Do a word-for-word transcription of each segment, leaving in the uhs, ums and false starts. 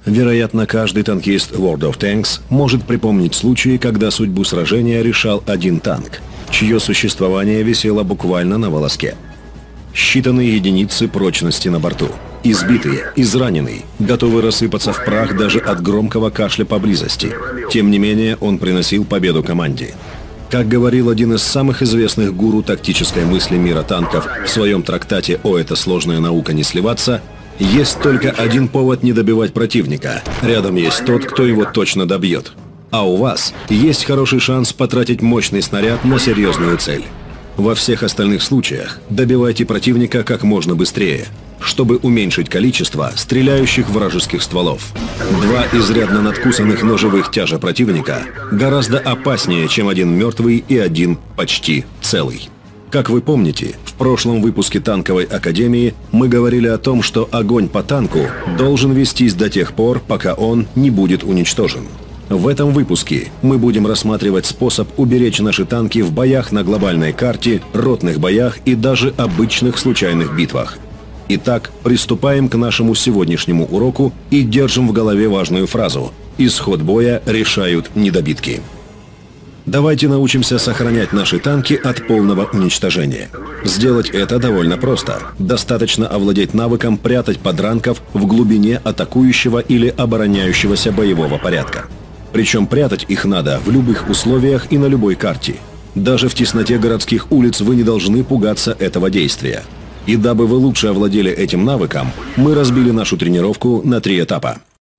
Вероятно, каждый танкист World of Tanks может припомнить случаи, когда судьбу сражения решал один танк, чье существование висело буквально на волоске. Считанные единицы прочности на борту. Избитый, израненный, готовый рассыпаться в прах даже от громкого кашля поблизости. Тем не менее, он приносил победу команде. Как говорил один из самых известных гуру тактической мысли мира танков в своем трактате «О, это сложная наука, не сливаться», есть только один повод не добивать противника. Рядом есть тот, кто его точно добьет. А у вас есть хороший шанс потратить мощный снаряд на серьезную цель. Во всех остальных случаях добивайте противника как можно быстрее, чтобы уменьшить количество стреляющих вражеских стволов. Два изрядно надкусанных ножевых тяжа противника гораздо опаснее, чем один мертвый и один почти целый. Как вы помните, в прошлом выпуске Танковой Академии мы говорили о том, что огонь по танку должен вестись до тех пор, пока он не будет уничтожен. В этом выпуске мы будем рассматривать способ уберечь наши танки в боях на глобальной карте, ротных боях и даже обычных случайных битвах. Итак, приступаем к нашему сегодняшнему уроку и держим в голове важную фразу: исход боя решают недобитки. Давайте научимся сохранять наши танки от полного уничтожения. Сделать это довольно просто. Достаточно овладеть навыком прятать подранков в глубине атакующего или обороняющегося боевого порядка. Причем прятать их надо в любых условиях и на любой карте. Даже в тесноте городских улиц вы не должны пугаться этого действия. И дабы вы лучше овладели этим навыком, мы разбили нашу тренировку на три этапа.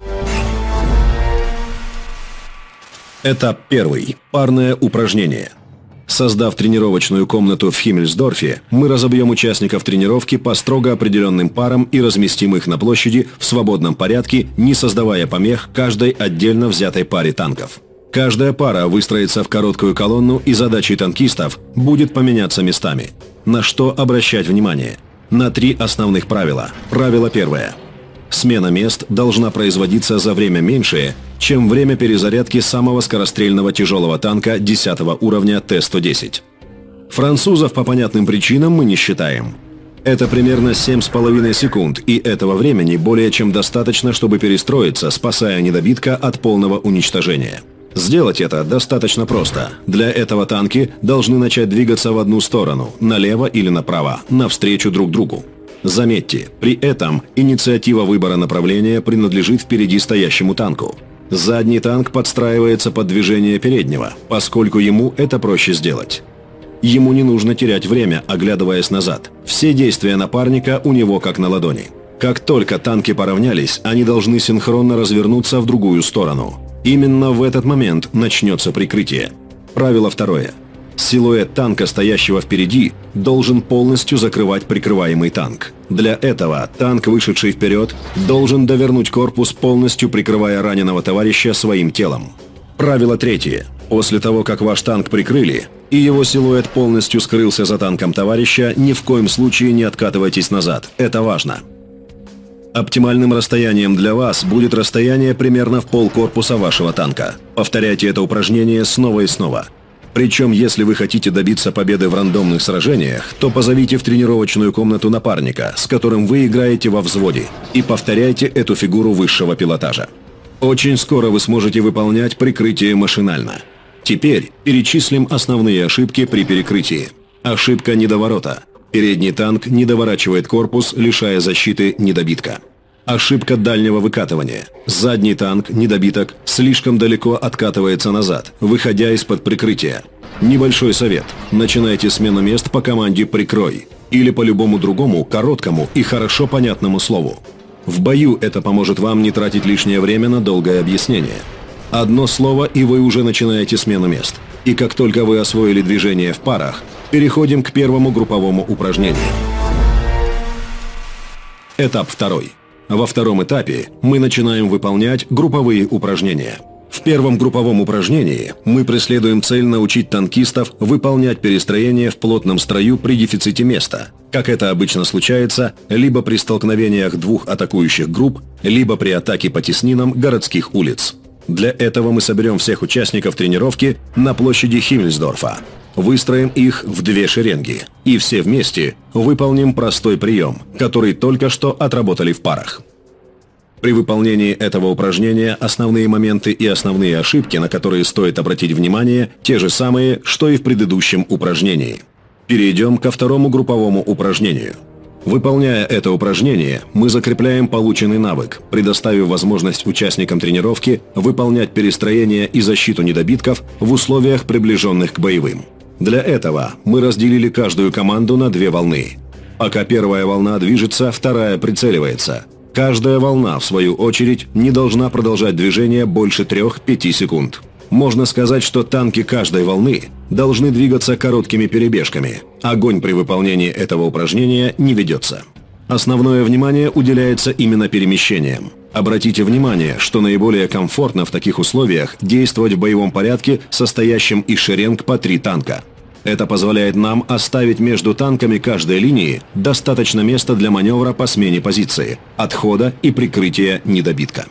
Этап первый. Парное упражнение. Создав тренировочную комнату в Химмельсдорфе, мы разобьем участников тренировки по строго определенным парам и разместим их на площади в свободном порядке, не создавая помех каждой отдельно взятой паре танков. Каждая пара выстроится в короткую колонну, и задачей танкистов будет поменяться местами. На что обращать внимание? На три основных правила. Правило первое. Смена мест должна производиться за время меньшее, чем время перезарядки самого скорострельного тяжелого танка десятого уровня Т сто десять. Французов по понятным причинам мы не считаем. Это примерно семь с половиной секунд, и этого времени более чем достаточно, чтобы перестроиться, спасая недобитка от полного уничтожения. Сделать это достаточно просто. Для этого танки должны начать двигаться в одну сторону, налево или направо, навстречу друг другу. Заметьте, при этом инициатива выбора направления принадлежит впереди стоящему танку. Задний танк подстраивается под движение переднего, поскольку ему это проще сделать. Ему не нужно терять время, оглядываясь назад. Все действия напарника у него как на ладони. Как только танки поравнялись, они должны синхронно развернуться в другую сторону. Именно в этот момент начнется прикрытие. Правило второе. Силуэт танка, стоящего впереди, должен полностью закрывать прикрываемый танк. Для этого танк, вышедший вперед, должен довернуть корпус, полностью прикрывая раненого товарища своим телом. Правило третье. После того, как ваш танк прикрыли, и его силуэт полностью скрылся за танком товарища, ни в коем случае не откатывайтесь назад. Это важно. Оптимальным расстоянием для вас будет расстояние примерно в полкорпуса вашего танка. Повторяйте это упражнение снова и снова. Причем, если вы хотите добиться победы в рандомных сражениях, то позовите в тренировочную комнату напарника, с которым вы играете во взводе, и повторяйте эту фигуру высшего пилотажа. Очень скоро вы сможете выполнять прикрытие машинально. Теперь перечислим основные ошибки при перекрытии. Ошибка недоворота. Передний танк не доворачивает корпус, лишая защиты недобитка. Ошибка дальнего выкатывания. Задний танк, недобиток, слишком далеко откатывается назад, выходя из-под прикрытия. Небольшой совет. Начинайте смену мест по команде «Прикрой» или по любому другому, короткому и хорошо понятному слову. В бою это поможет вам не тратить лишнее время на долгое объяснение. Одно слово, и вы уже начинаете смену мест. И как только вы освоили движение в парах, переходим к первому групповому упражнению. Этап второй. Во втором этапе мы начинаем выполнять групповые упражнения. В первом групповом упражнении мы преследуем цель научить танкистов выполнять перестроение в плотном строю при дефиците места, как это обычно случается либо при столкновениях двух атакующих групп, либо при атаке по теснинам городских улиц. Для этого мы соберем всех участников тренировки на площади Химмельсдорфа. Выстроим их в две шеренги и все вместе выполним простой прием, который только что отработали в парах. При выполнении этого упражнения основные моменты и основные ошибки, на которые стоит обратить внимание, те же самые, что и в предыдущем упражнении. Перейдем ко второму групповому упражнению. Выполняя это упражнение, мы закрепляем полученный навык, предоставив возможность участникам тренировки выполнять перестроение и защиту недобитков в условиях, приближенных к боевым. Для этого мы разделили каждую команду на две волны. Пока первая волна движется, вторая прицеливается. Каждая волна, в свою очередь, не должна продолжать движение больше трёх-пяти секунд. Можно сказать, что танки каждой волны должны двигаться короткими перебежками. Огонь при выполнении этого упражнения не ведется. Основное внимание уделяется именно перемещениям. Обратите внимание, что наиболее комфортно в таких условиях действовать в боевом порядке, состоящем из шеренг по три танка. Это позволяет нам оставить между танками каждой линии достаточно места для маневра по смене позиции, отхода и прикрытия недобитка.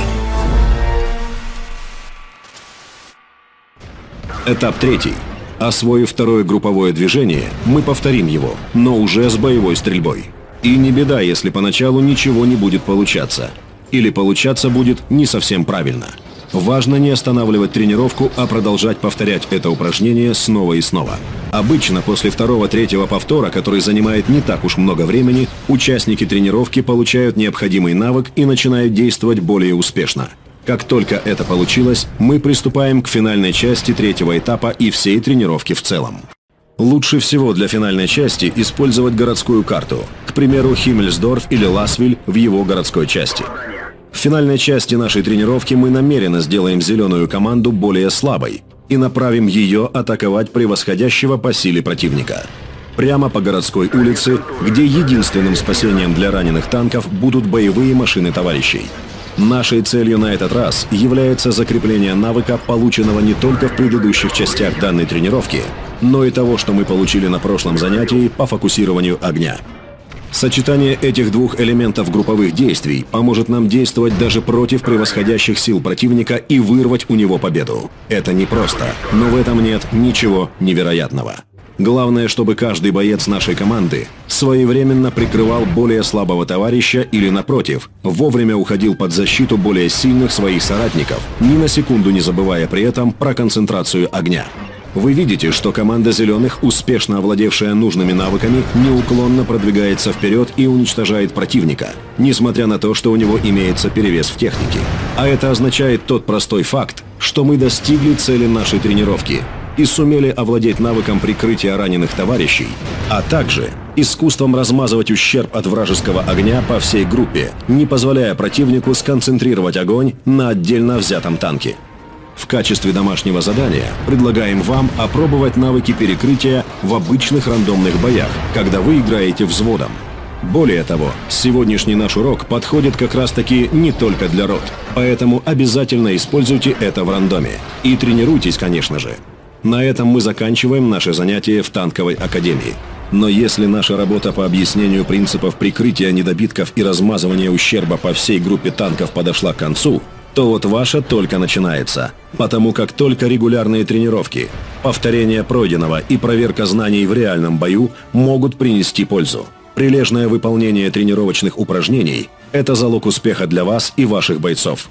Этап третий. Освоив второе групповое движение, мы повторим его, но уже с боевой стрельбой. И не беда, если поначалу ничего не будет получаться. Или получаться будет не совсем правильно. Важно не останавливать тренировку, а продолжать повторять это упражнение снова и снова. Обычно после второго-третьего повтора, который занимает не так уж много времени, участники тренировки получают необходимый навык и начинают действовать более успешно. Как только это получилось, мы приступаем к финальной части третьего этапа и всей тренировки в целом. Лучше всего для финальной части использовать городскую карту, к примеру, Химмельсдорф или Ласвиль в его городской части. В финальной части нашей тренировки мы намеренно сделаем зеленую команду более слабой и направим ее атаковать превосходящего по силе противника. Прямо по городской улице, где единственным спасением для раненых танков будут боевые машины товарищей. Нашей целью на этот раз является закрепление навыка, полученного не только в предыдущих частях данной тренировки, но и того, что мы получили на прошлом занятии по фокусированию огня. Сочетание этих двух элементов групповых действий поможет нам действовать даже против превосходящих сил противника и вырвать у него победу. Это непросто, но в этом нет ничего невероятного. Главное, чтобы каждый боец нашей команды своевременно прикрывал более слабого товарища или, напротив, вовремя уходил под защиту более сильных своих соратников, ни на секунду не забывая при этом про концентрацию огня. Вы видите, что команда зеленых, успешно овладевшая нужными навыками, неуклонно продвигается вперед и уничтожает противника, несмотря на то, что у него имеется перевес в технике. А это означает тот простой факт, что мы достигли цели нашей тренировки и сумели овладеть навыком прикрытия раненых товарищей, а также искусством размазывать ущерб от вражеского огня по всей группе, не позволяя противнику сконцентрировать огонь на отдельно взятом танке. В качестве домашнего задания предлагаем вам опробовать навыки перекрытия в обычных рандомных боях, когда вы играете взводом. Более того, сегодняшний наш урок подходит как раз-таки не только для рот, поэтому обязательно используйте это в рандоме. И тренируйтесь, конечно же. На этом мы заканчиваем наше занятие в танковой академии. Но если наша работа по объяснению принципов прикрытия недобитков и размазывания ущерба по всей группе танков подошла к концу, то вот ваша только начинается, потому как только регулярные тренировки, повторение пройденного и проверка знаний в реальном бою могут принести пользу. Прилежное выполнение тренировочных упражнений – это залог успеха для вас и ваших бойцов.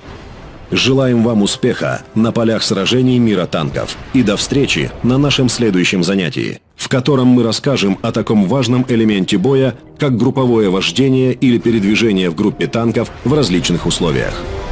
Желаем вам успеха на полях сражений мира танков и до встречи на нашем следующем занятии, в котором мы расскажем о таком важном элементе боя, как групповое вождение или передвижение в группе танков в различных условиях.